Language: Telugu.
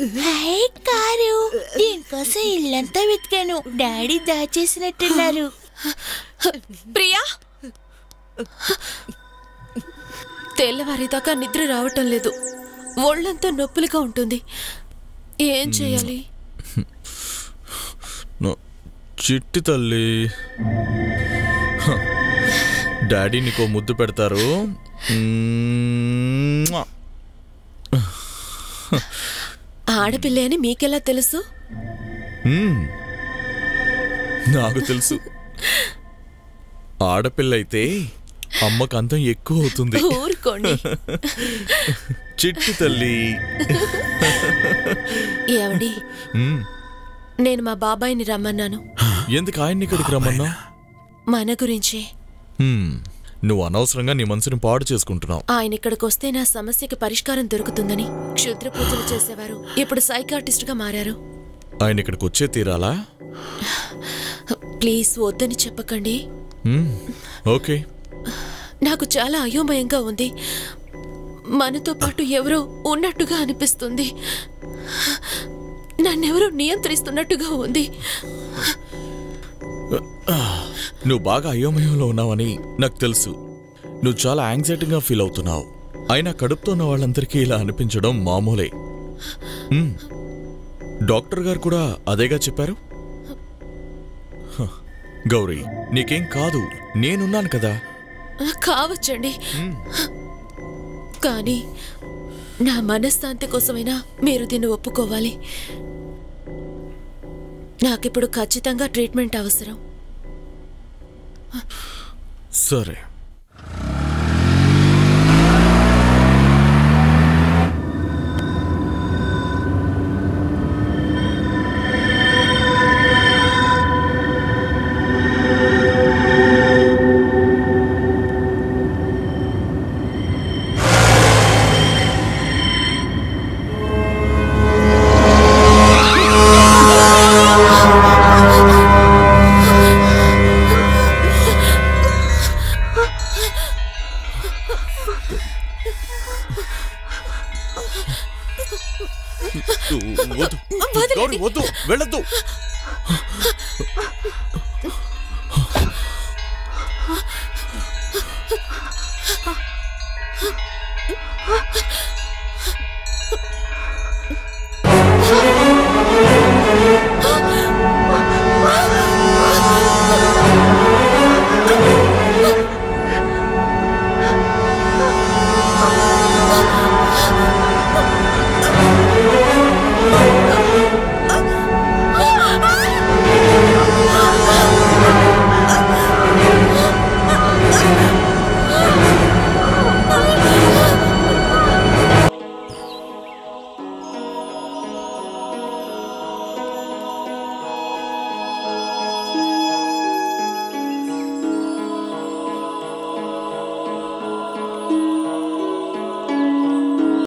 హాయ్ కారు, దీనికోసం ఇల్లంతా వెతికాను. డాడీ దాచేసినట్టున్నారు. ప్రియా, తెల్లవారిదాకా నిద్ర రావటం లేదు. ఒళ్ళంతా నొప్పులుగా ఉంటుంది. ఏం చేయాలి? చిట్టి తల్లి, డాడీ నీకో ముద్దు పెడతారు. ఆడపిల్ల అని మీకెలా తెలుసు? నాకు తెలుసు. ఆడపిల్ల అయితే అమ్మకు అందం ఎక్కువ అవుతుంది. ఊరుకోండి. చిట్టి తల్లి. ఏమండి, నేను మా బాబాయిని రమ్మన్నాను. ఎందుకు ఆయన్ని ఇక్కడికి రమ్మన్నా? మన గురించి. నువ్వు అనవసరంగా నీ మనసుని పాడు చేసుకుంటున్నావు. ఆయన ఇక్కడికి వస్తే నా సమస్యకి పరిష్కారం దొరుకుతుందని క్షుద్ర పూజలు చేసేవారు. ఇప్పుడు సైకాట్రిస్ట్ గా మారారు. ఆయన ఇక్కడికి వచ్చే తీరాలా? ప్లీజ్ వద్దని చెప్పకండి. ఓకే. నాకు చాలా అయోమయంగా ఉంది. మనతో పాటు ఎవరో ఉన్నట్టుగా అనిపిస్తుంది. నన్నెవరో నియంత్రిస్తున్నట్టుగా ఉంది. నువ్వు బాగా అయోమయంలో ఉన్నావని నాకు తెలుసు. నువ్వు చాలా యాంగ్జైటీగా ఫీల్ అవుతున్నావు. అయినా కడుపుతో ఉన్న వాళ్ళందరికీ ఇలా అనిపించడం మామూలే. డాక్టర్ గారు కూడా అదేగా చెప్పారు. గౌరీ, నీకేం కాదు, నేనున్నాను కదా. కావచ్చండి, కానీ నా మనశ్శాంతి కోసమైనా మీరు దీన్ని ఒప్పుకోవాలి. నాకిప్పుడు ఖచ్చితంగా ట్రీట్మెంట్ అవసరం. సరే. వద్దు, వెళ్ళొద్దు.